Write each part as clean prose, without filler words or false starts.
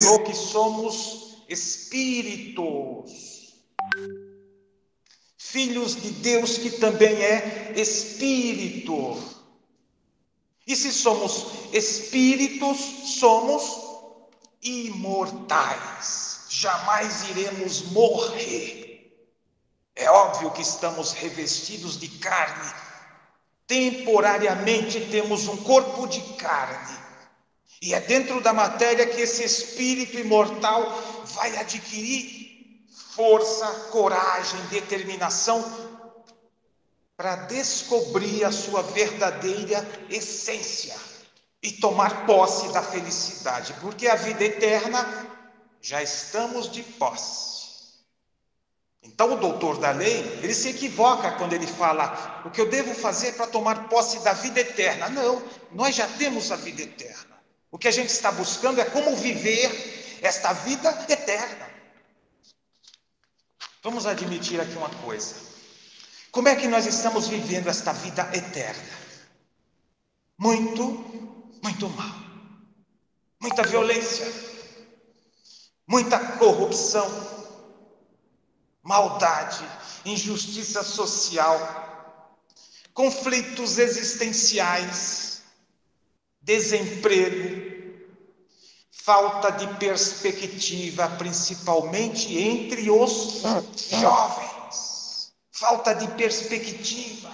revelou que somos espíritos, filhos de Deus que também é espírito. E se somos espíritos, somos imortais, jamais iremos morrer. É óbvio que estamos revestidos de carne, temporariamente temos um corpo de carne, e é dentro da matéria que esse espírito imortal vai adquirir força, coragem, determinação para descobrir a sua verdadeira essência e tomar posse da felicidade, porque a vida eterna já estamos de posse. Então o doutor da lei, ele se equivoca quando ele fala: o que eu devo fazer para tomar posse da vida eterna? Não, nós já temos a vida eterna. O que a gente está buscando é como viver esta vida eterna. Vamos admitir aqui uma coisa: como é que nós estamos vivendo esta vida eterna? Muito mal, muita violência, muita corrupção, maldade, injustiça social, conflitos existenciais, desemprego, falta de perspectiva, principalmente entre os jovens, falta de perspectiva.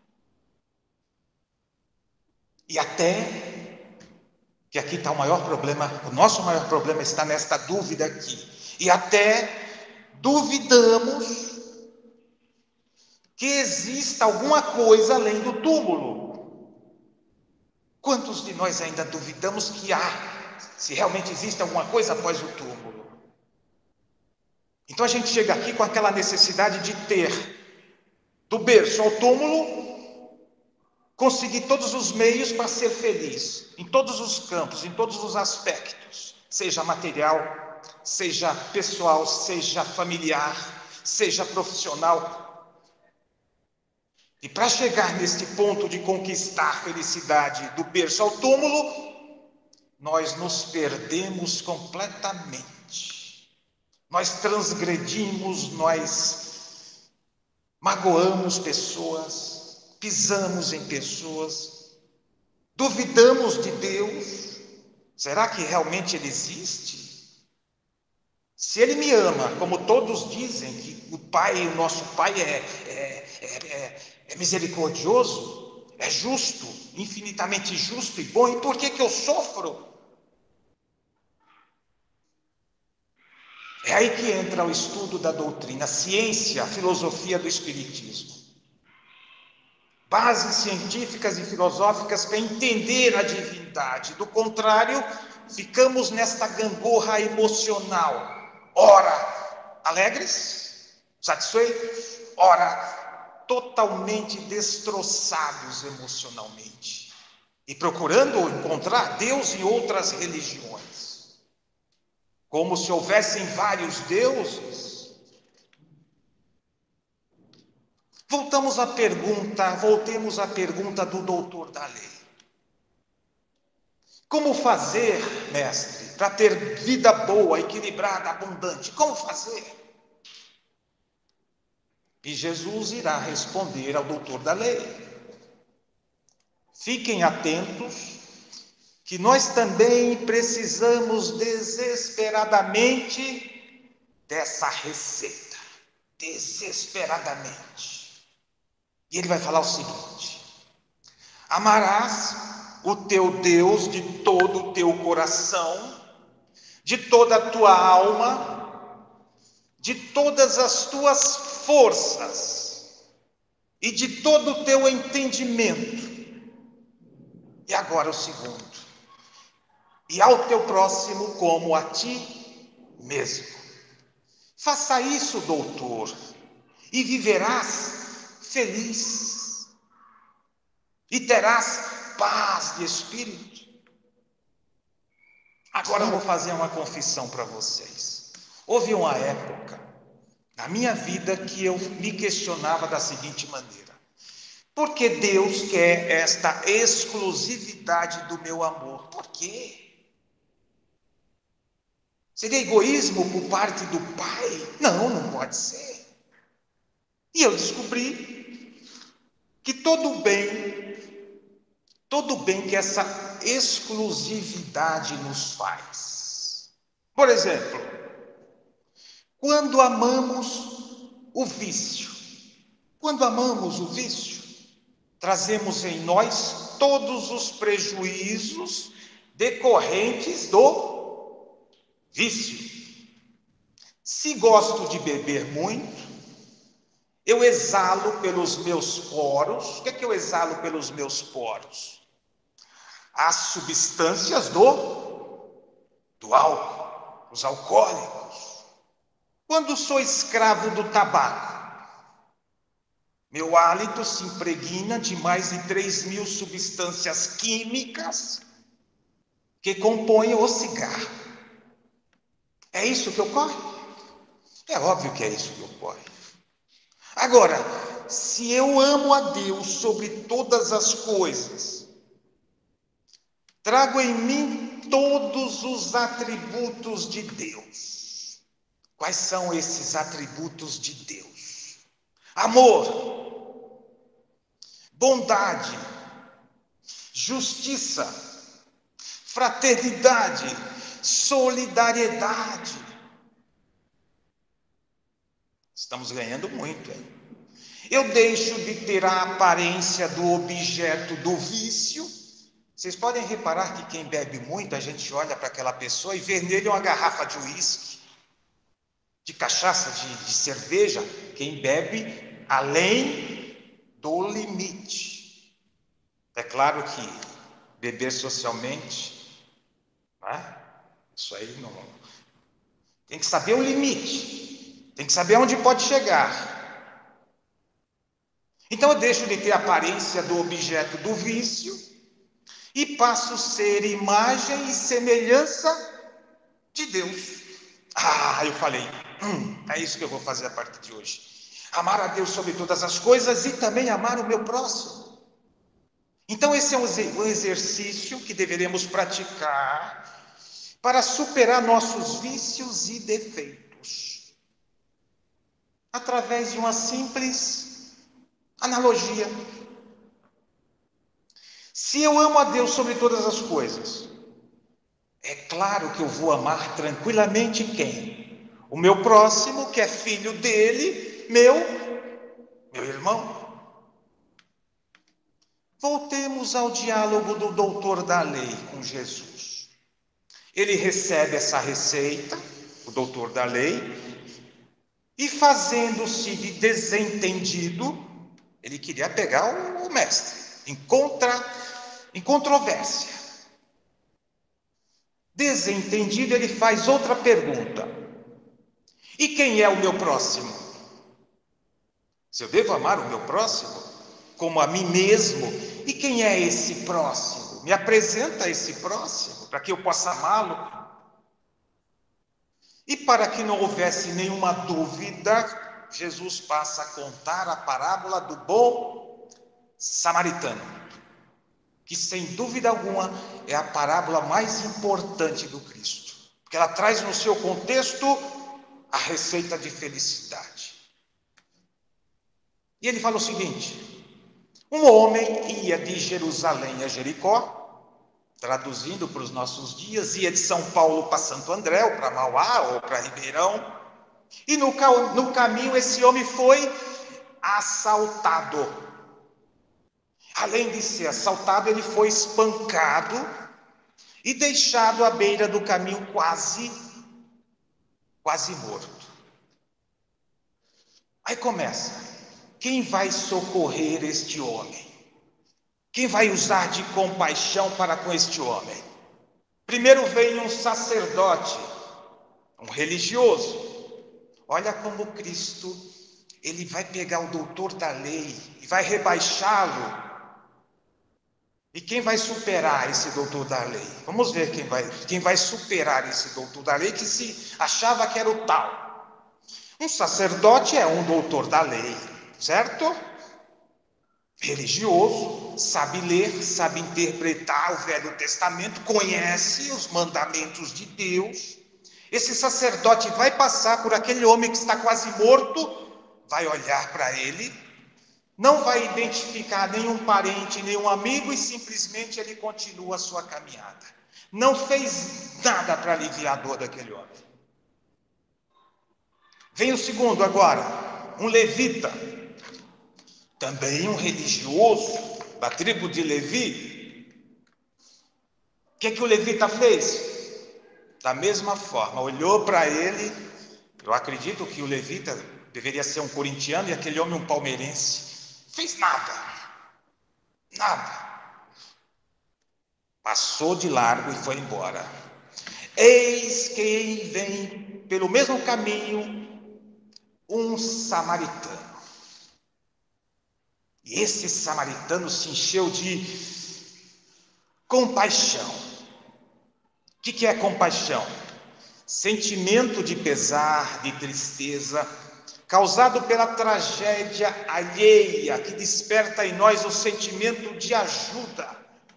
E até que aqui está o maior problema, o nosso maior problema está nesta dúvida aqui. E até duvidamos que exista alguma coisa além do túmulo. Quantos de nós ainda duvidamos que se realmente existe alguma coisa após o túmulo? Então a gente chega aqui com aquela necessidade de ter, do berço ao túmulo, conseguir todos os meios para ser feliz, em todos os campos, em todos os aspectos, seja material, seja pessoal, seja familiar, seja profissional. E para chegar neste ponto de conquistar a felicidade do berço ao túmulo, nós nos perdemos completamente. Nós transgredimos, nós magoamos pessoas, pisamos em pessoas, duvidamos de Deus. Será que realmente Ele existe? Se Ele me ama, como todos dizem que o Pai, o nosso Pai é misericordioso, é justo, infinitamente justo e bom, e por que eu sofro? É aí que entra o estudo da doutrina, a ciência, a filosofia do Espiritismo. Bases científicas e filosóficas para entender a divindade. Do contrário, ficamos nesta gangorra emocional. Ora alegres, satisfeitos, ora totalmente destroçados emocionalmente. E procurando encontrar Deus em outras religiões. Como se houvessem vários deuses. Voltemos à pergunta do doutor da lei. Como fazer, mestre, para ter vida boa, equilibrada, abundante? Como fazer? E Jesus irá responder ao doutor da lei. Fiquem atentos, que nós também precisamos desesperadamente dessa receita. Desesperadamente. E ele vai falar o seguinte: amarás o teu Deus de todo o teu coração, de toda a tua alma, de todas as tuas forças e de todo o teu entendimento. E agora o segundo: e ao teu próximo como a ti mesmo. Faça isso, doutor, e viverás feliz, e terás paz de espírito. Agora eu vou fazer uma confissão para vocês. Houve uma época na minha vida que eu me questionava da seguinte maneira: por que Deus quer esta exclusividade do meu amor? Por quê? Seria egoísmo por parte do pai? Não, não pode ser. E eu descobri que todo bem que essa exclusividade nos faz. Por exemplo, quando amamos o vício, trazemos em nós todos os prejuízos decorrentes do vício. Se gosto de beber muito, eu exalo pelos meus poros. O que é que eu exalo pelos meus poros? As substâncias do álcool, os alcoólicos. Quando sou escravo do tabaco, meu hálito se impregna de mais de 3.000 substâncias químicas que compõem o cigarro. É isso que ocorre? É óbvio que é isso que ocorre. Agora, se eu amo a Deus sobre todas as coisas, trago em mim todos os atributos de Deus. Quais são esses atributos de Deus? Amor, bondade, justiça, fraternidade, solidariedade. Estamos ganhando muito, hein? Eu deixo de ter a aparência do objeto do vício. Vocês podem reparar que quem bebe muito, a gente olha para aquela pessoa e vê nele uma garrafa de uísque, de cachaça, de cerveja. Quem bebe além do limite. É claro que beber socialmente, né? Isso aí não. Tem que saber o limite. Tem que saber onde pode chegar. Então eu deixo de ter a aparência do objeto do vício e passo a ser imagem e semelhança de Deus. Eu falei, é isso que eu vou fazer a partir de hoje. Amar a Deus sobre todas as coisas e também amar o meu próximo. Então esse é um exercício que deveremos praticar para superar nossos vícios e defeitos. Através de uma simples analogia. Se eu amo a Deus sobre todas as coisas, é claro que eu vou amar tranquilamente quem? O meu próximo, que é filho dele, meu irmão. Voltemos ao diálogo do doutor da lei com Jesus. Ele recebe essa receita, o doutor da lei, e fazendo-se de desentendido, ele queria pegar o mestre, em controvérsia. Desentendido, ele faz outra pergunta. E quem é o meu próximo? Se eu devo amar o meu próximo como a mim mesmo, e quem é esse próximo? Me apresenta esse próximo, para que eu possa amá-lo. E para que não houvesse nenhuma dúvida, Jesus passa a contar a parábola do bom samaritano, que sem dúvida alguma é a parábola mais importante do Cristo, porque ela traz no seu contexto a receita de felicidade. E ele fala o seguinte: um homem ia de Jerusalém a Jericó, traduzindo para os nossos dias, ia de São Paulo para Santo André, ou para Mauá, ou para Ribeirão, e no caminho esse homem foi assaltado. Além de ser assaltado, ele foi espancado e deixado à beira do caminho quase morto. Aí começa, quem vai socorrer este homem? Quem vai usar de compaixão para com este homem? Primeiro vem um sacerdote, um religioso. Olha como Cristo, ele vai pegar o doutor da lei e vai rebaixá-lo. E quem vai superar esse doutor da lei? Vamos ver quem vai superar esse doutor da lei que se achava que era o tal. Um sacerdote é um doutor da lei, certo? Religioso, sabe ler, sabe interpretar o Velho Testamento, conhece os mandamentos de Deus. Esse sacerdote vai passar por aquele homem que está quase morto, vai olhar para ele, não vai identificar nenhum parente, nenhum amigo, e simplesmente ele continua a sua caminhada. Não fez nada para aliviar a dor daquele homem. Vem o segundo agora, um levita, também um religioso da tribo de Levi. O que o levita fez? Da mesma forma, olhou para ele. Eu acredito que o levita deveria ser um corintiano e aquele homem um palmeirense. Fez nada. Passou de largo e foi embora. Eis que vem pelo mesmo caminho um samaritano. E esse samaritano se encheu de compaixão. O que é compaixão? Sentimento de pesar, de tristeza, causado pela tragédia alheia, que desperta em nós o sentimento de ajuda.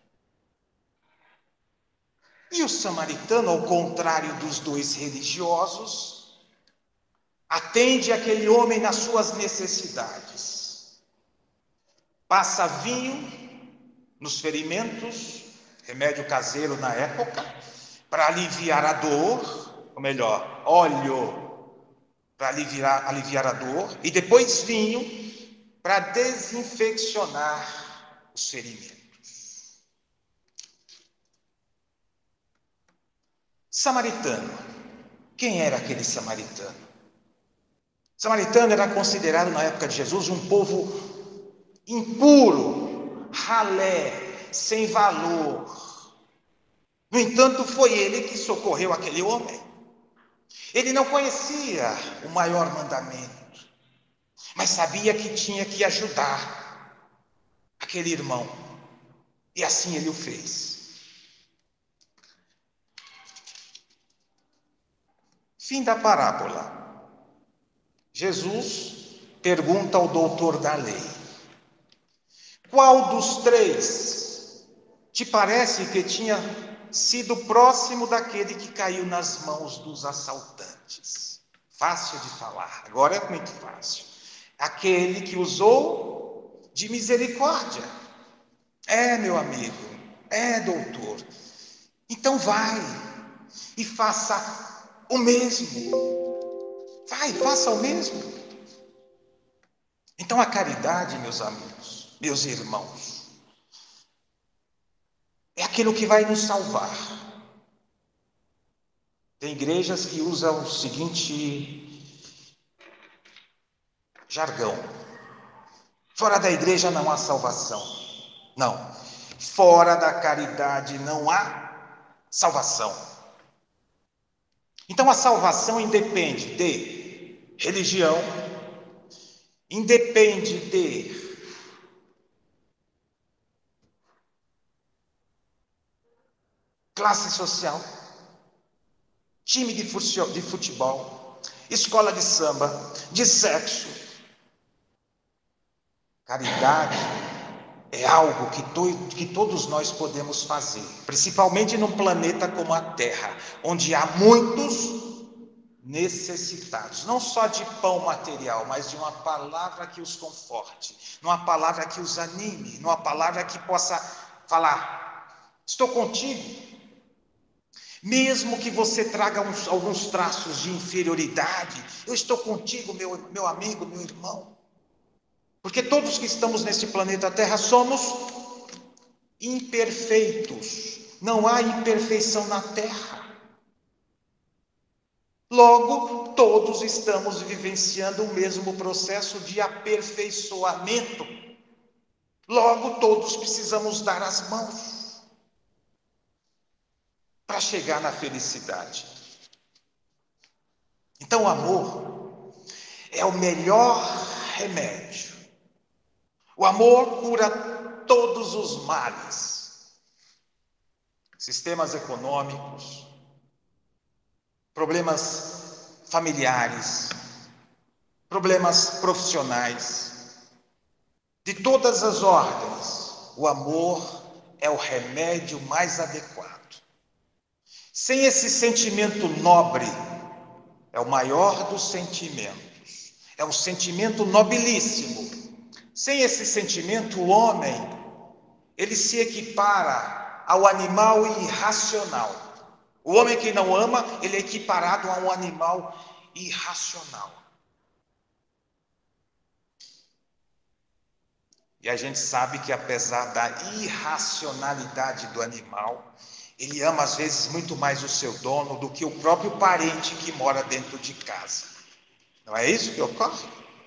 E o samaritano, ao contrário dos dois religiosos, atende aquele homem nas suas necessidades. Passa vinho nos ferimentos, remédio caseiro na época, para aliviar a dor, ou melhor, óleo para aliviar a dor, e depois vinho para desinfeccionar os ferimentos. Samaritano. Quem era aquele samaritano? Samaritano era considerado na época de Jesus um povo impuro, ralé, sem valor. No entanto, foi ele que socorreu aquele homem. Ele não conhecia o maior mandamento, mas sabia que tinha que ajudar aquele irmão. E assim ele o fez. Fim da parábola. Jesus pergunta ao doutor da lei: qual dos três te parece que tinha sido próximo daquele que caiu nas mãos dos assaltantes? Fácil de falar, agora é muito fácil. Aquele que usou de misericórdia. Meu amigo, doutor. Então vai e faça o mesmo. Vai, faça o mesmo. Então a caridade, meus amigos, meus irmãos, é aquilo que vai nos salvar. Tem igrejas que usam o seguinte jargão: fora da igreja não há salvação. Não, fora da caridade não há salvação. Então a salvação independe de religião, independe de classe social, time de futebol, escola de samba, de sexo. Caridade é algo que todos nós podemos fazer, principalmente num planeta como a Terra, onde há muitos necessitados, não só de pão material, mas de uma palavra que os conforte, numa palavra que os anime, numa palavra que possa falar: estou contigo. Mesmo que você traga alguns traços de inferioridade, eu estou contigo, meu amigo, meu irmão. Porque todos que estamos neste planeta Terra somos imperfeitos. Não há imperfeição na Terra. Logo, todos estamos vivenciando o mesmo processo de aperfeiçoamento. Logo, todos precisamos dar as mãos para chegar na felicidade. Então, o amor é o melhor remédio. O amor cura todos os males. Sistemas econômicos, problemas familiares, problemas profissionais, de todas as ordens. O amor é o remédio mais adequado. Sem esse sentimento nobre, é o maior dos sentimentos, é um sentimento nobilíssimo. Sem esse sentimento, o homem, ele se equipara ao animal irracional. O homem que não ama, ele é equiparado a um animal irracional. E a gente sabe que apesar da irracionalidade do animal, ele ama às vezes muito mais o seu dono do que o próprio parente que mora dentro de casa. Não é isso que ocorre?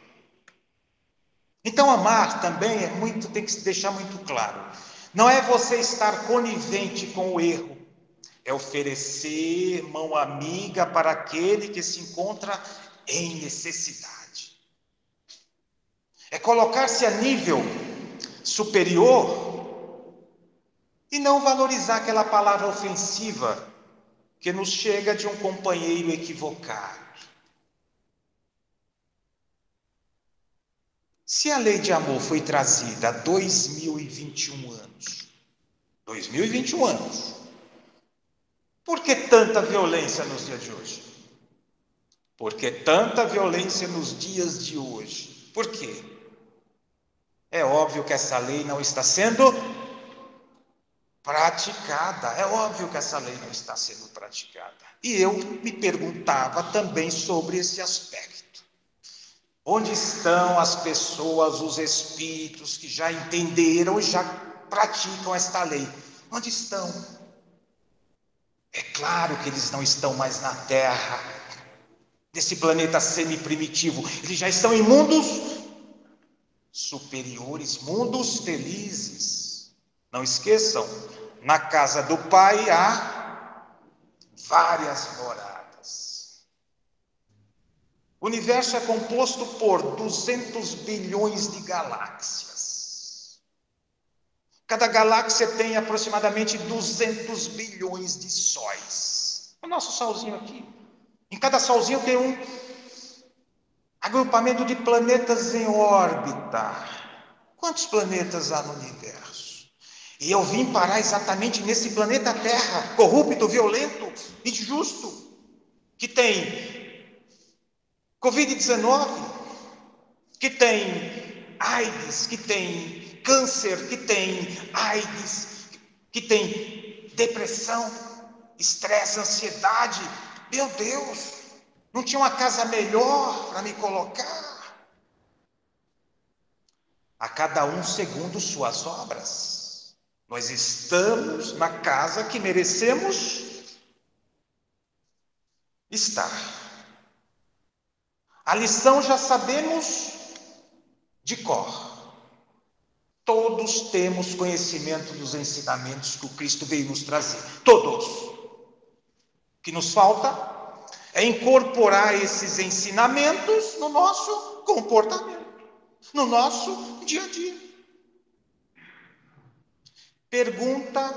Então amar também tem que se deixar muito claro. Não é você estar conivente com o erro, é oferecer mão amiga para aquele que se encontra em necessidade. É colocar-se a nível superior e não valorizar aquela palavra ofensiva que nos chega de um companheiro equivocado. Se a lei de amor foi trazida há 2021 anos, por que tanta violência nos dias de hoje? Por que tanta violência nos dias de hoje? Por quê? É óbvio que essa lei não está sendo praticada. É óbvio que essa lei não está sendo praticada. E eu me perguntava também sobre esse aspecto. Onde estão as pessoas, os espíritos que já entenderam e já praticam esta lei? Onde estão? É claro que eles não estão mais na Terra, desse planeta semi-primitivo. Eles já estão em mundos superiores, mundos felizes. Não esqueçam, na casa do Pai há várias moradas. O universo é composto por 200 bilhões de galáxias. Cada galáxia tem aproximadamente 200 bilhões de sóis. O nosso solzinho aqui. Em cada solzinho tem um agrupamento de planetas em órbita. Quantos planetas há no universo? E eu vim parar exatamente nesse planeta Terra, corrupto, violento, injusto, que tem Covid-19, que tem AIDS, que tem câncer, que tem AIDS, que tem depressão, estresse, ansiedade. Meu Deus! Não tinha uma casa melhor para me colocar? A cada um segundo suas obras. Nós estamos na casa que merecemos estar. A lição já sabemos de cor. Todos temos conhecimento dos ensinamentos que o Cristo veio nos trazer. Todos. O que nos falta é incorporar esses ensinamentos no nosso comportamento, no nosso dia a dia. Pergunta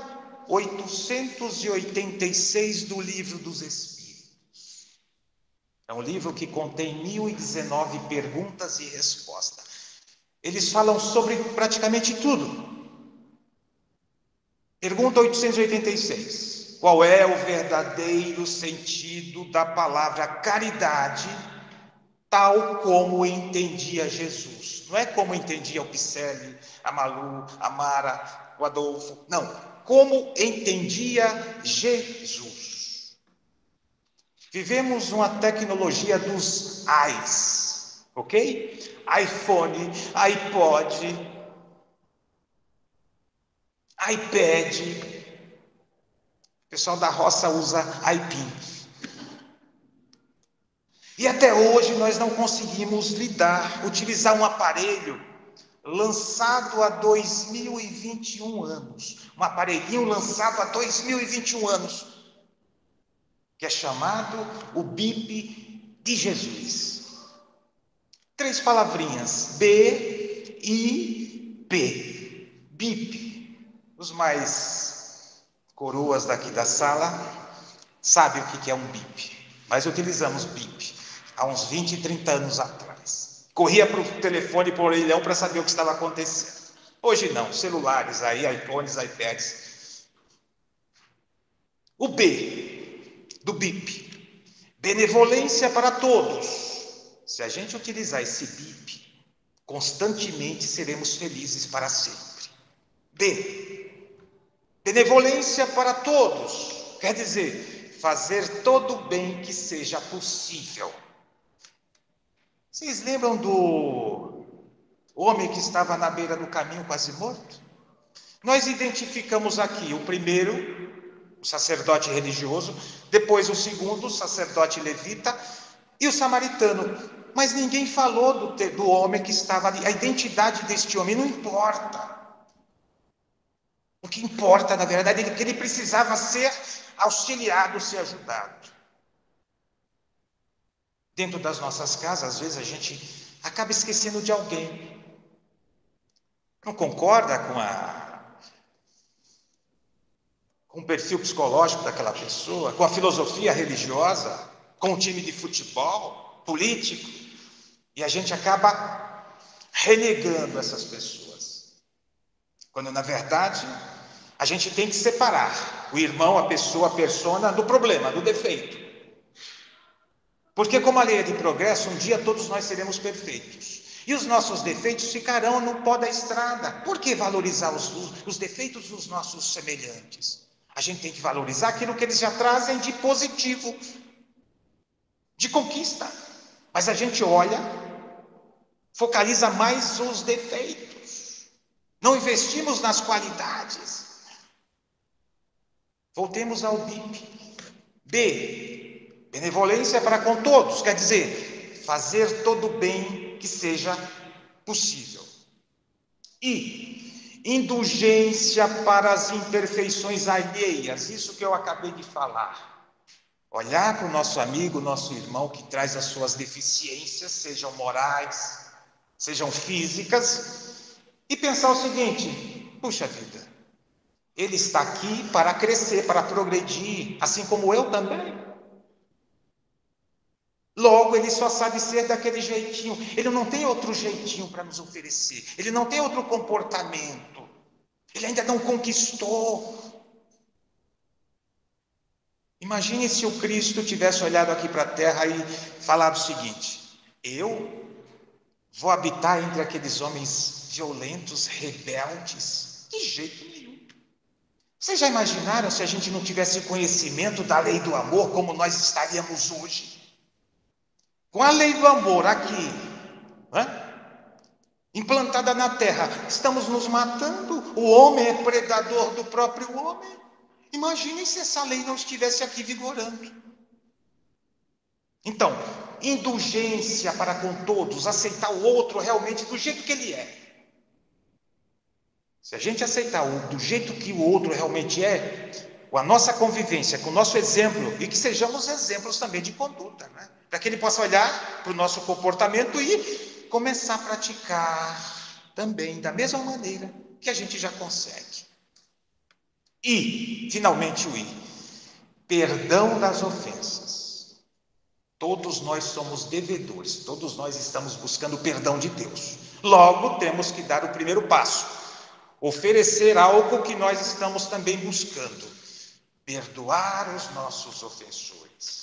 886 do Livro dos Espíritos. É um livro que contém 1019 perguntas e respostas. Eles falam sobre praticamente tudo. Pergunta 886. Qual é o verdadeiro sentido da palavra caridade, tal como entendia Jesus? Não é como entendia o Picelli, a Malu, a Mara, o Adolfo. Não, como entendia Jesus. Vivemos uma tecnologia dos AIs, ok? iPhone, iPod, iPad. O pessoal da roça usa iPin. E até hoje nós não conseguimos utilizar um aparelho lançado há 2021 anos. Um aparelhinho lançado há 2021 anos. Que é chamado o BIP de Jesus. 3 palavrinhas. B-I-P. BIP. Os mais coroas daqui da sala sabem o que é um BIP, mas utilizamos BIP há uns 20, 30 anos atrás. Corria para o telefone, para o orelhão, para saber o que estava acontecendo. Hoje não, celulares aí, iPhones, iPads. O B do BIP. Benevolência para todos. Se a gente utilizar esse BIP, constantemente seremos felizes para sempre. B. Benevolência para todos. Quer dizer, fazer todo o bem que seja possível. Vocês lembram do homem que estava na beira do caminho quase morto? Nós identificamos aqui o primeiro, o sacerdote religioso, depois o segundo, o sacerdote levita e o samaritano. Mas ninguém falou do homem que estava ali. A identidade deste homem não importa. O que importa, na verdade, é que ele precisava ser auxiliado, ser ajudado. Dentro das nossas casas, às vezes a gente acaba esquecendo de alguém. Não concorda com o perfil psicológico daquela pessoa, com a filosofia religiosa, com o time de futebol, político, e a gente acaba renegando essas pessoas. Quando, na verdade, a gente tem que separar o irmão, a pessoa, a persona do problema, do defeito. Porque, como a lei é de progresso, um dia todos nós seremos perfeitos. E os nossos defeitos ficarão no pó da estrada. Por que valorizar os defeitos dos nossos semelhantes? A gente tem que valorizar aquilo que eles já trazem de positivo, de conquista. Mas a gente olha, focaliza mais os defeitos. Não investimos nas qualidades. Voltemos ao BIP. B. Benevolência para com todos. Quer dizer, fazer todo o bem que seja possível. E indulgência para as imperfeições alheias, isso que eu acabei de falar. Olhar para o nosso amigo, nosso irmão que traz as suas deficiências, sejam morais, sejam físicas, e pensar o seguinte: puxa vida, ele está aqui para crescer, para progredir, assim como eu também. Logo, ele só sabe ser daquele jeitinho. Ele não tem outro jeitinho para nos oferecer. Ele não tem outro comportamento. Ele ainda não conquistou. Imagine se o Cristo tivesse olhado aqui para a terra e falado o seguinte: eu vou habitar entre aqueles homens violentos, rebeldes? De jeito nenhum. Vocês já imaginaram se a gente não tivesse conhecimento da lei do amor, como nós estaríamos hoje? Com a lei do amor aqui, implantada na terra, estamos nos matando. O homem é predador do próprio homem. Imaginem se essa lei não estivesse aqui vigorando. Então, indulgência para com todos, aceitar o outro realmente do jeito que ele é. Se a gente aceitar do jeito que o outro realmente é, com a nossa convivência, com o nosso exemplo, e que sejamos exemplos também de conduta, né? Para que ele possa olhar para o nosso comportamento e começar a praticar também da mesma maneira que a gente já consegue. E, finalmente, o I, perdão das ofensas. Todos nós somos devedores, todos nós estamos buscando o perdão de Deus. Logo, temos que dar o primeiro passo, oferecer algo que nós estamos também buscando: perdoar os nossos ofensores.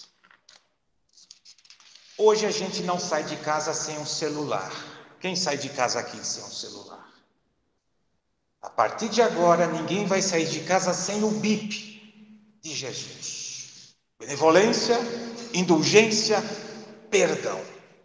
Hoje a gente não sai de casa sem um celular. Quem sai de casa aqui sem um celular? A partir de agora, ninguém vai sair de casa sem o BIP de Jesus. Benevolência, indulgência, perdão.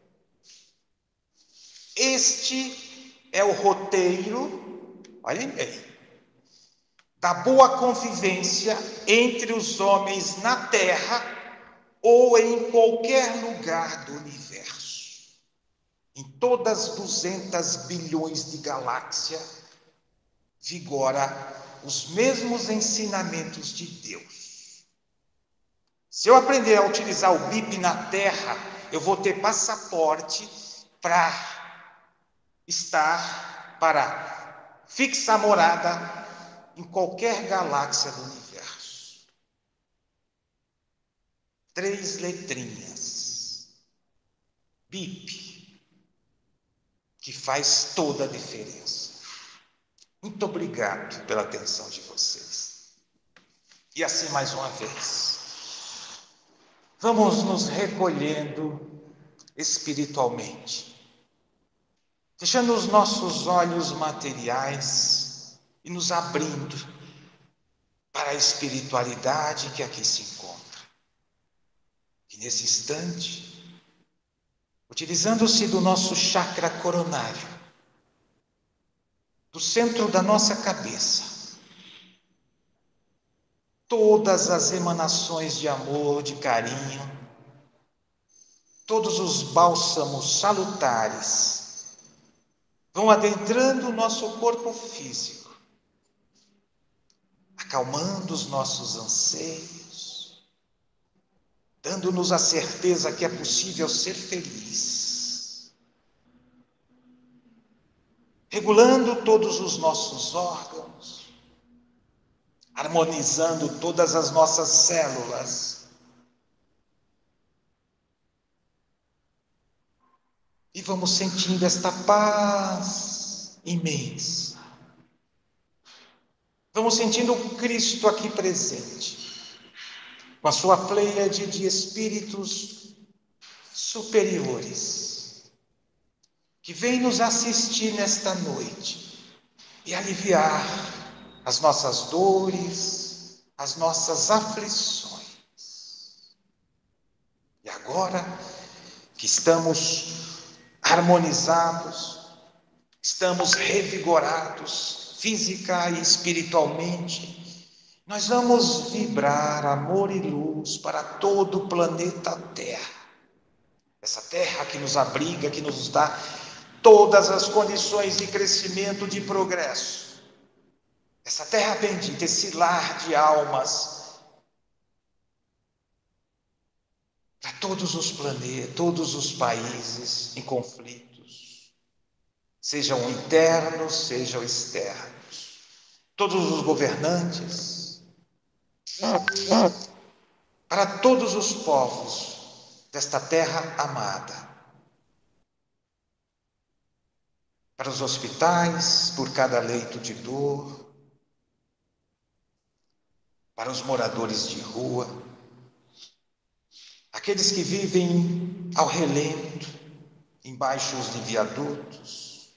Este é o roteiro, olhem bem, da boa convivência entre os homens na terra ou em qualquer lugar do universo. Em todas as 200 bilhões de galáxias, vigora os mesmos ensinamentos de Deus. Se eu aprender a utilizar o BIP na Terra, eu vou ter passaporte para fixar morada em qualquer galáxia do universo. 3 letrinhas. BIP, que faz toda a diferença. Muito obrigado pela atenção de vocês. E assim mais uma vez. vamos nos recolhendo espiritualmente, fechando os nossos olhos materiais e nos abrindo para a espiritualidade que aqui se encontra. E nesse instante, utilizando-se do nosso chakra coronário, do centro da nossa cabeça, todas as emanações de amor, de carinho, todos os bálsamos salutares vão adentrando o nosso corpo físico, acalmando os nossos anseios, dando-nos a certeza que é possível ser feliz, regulando todos os nossos órgãos, harmonizando todas as nossas células. E vamos sentindo esta paz imensa. Vamos sentindo o Cristo aqui presente, com a sua pleiade de espíritos superiores, que vem nos assistir nesta noite e aliviar as nossas dores, as nossas aflições. E agora que estamos harmonizados, estamos revigorados, física e espiritualmente, nós vamos vibrar amor e luz para todo o planeta Terra. Essa Terra que nos abriga, que nos dá todas as condições de crescimento, de progresso. Essa terra bendita, esse lar de almas, para todos os planetas, todos os países em conflitos, sejam internos, sejam externos, todos os governantes, para todos os povos desta terra amada, para os hospitais, por cada leito de dor, para os moradores de rua, aqueles que vivem ao relento, embaixo de viadutos,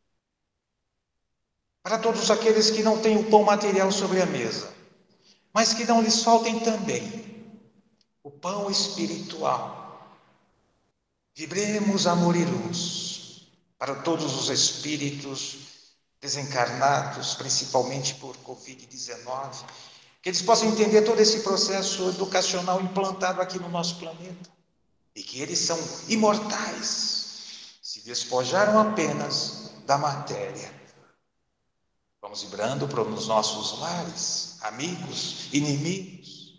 para todos aqueles que não têm o pão material sobre a mesa, mas que não lhes faltem também o pão espiritual. Vibremos amor e luz para todos os espíritos desencarnados, principalmente por Covid-19, que eles possam entender todo esse processo educacional implantado aqui no nosso planeta e que eles são imortais, se despojaram apenas da matéria. Vamos vibrando para os nossos lares, amigos, inimigos,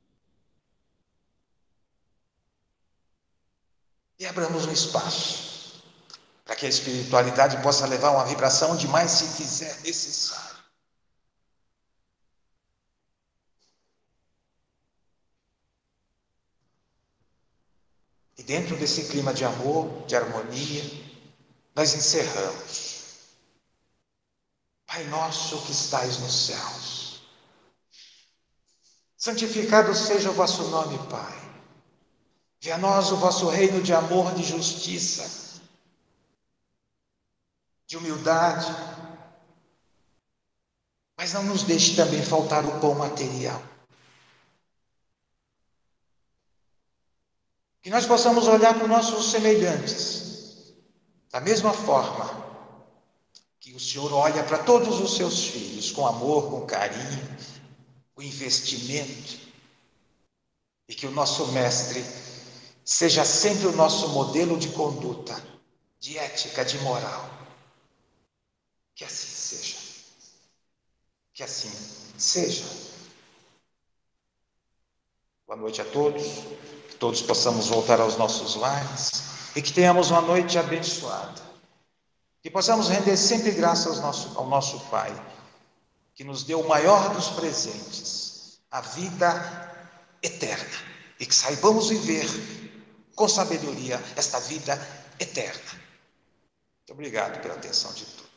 e abramos um espaço para que a espiritualidade possa levar uma vibração onde mais se fizer necessário. E dentro desse clima de amor, de harmonia, nós encerramos. Pai nosso que estais nos céus, santificado seja o vosso nome, Pai. Venha a nós o vosso reino de amor, de justiça, de humildade, mas não nos deixe também faltar o pão material. Que nós possamos olhar para os nossos semelhantes, da mesma forma que o Senhor olha para todos os seus filhos, com amor, com carinho, com investimento, e que o nosso Mestre seja sempre o nosso modelo de conduta, de ética, de moral. Que assim seja. Que assim seja. Boa noite a todos. Que todos possamos voltar aos nossos lares e que tenhamos uma noite abençoada. Que possamos render sempre graças ao nosso Pai, que nos deu o maior dos presentes, a vida eterna. E que saibamos viver com sabedoria esta vida eterna. Muito obrigado pela atenção de todos.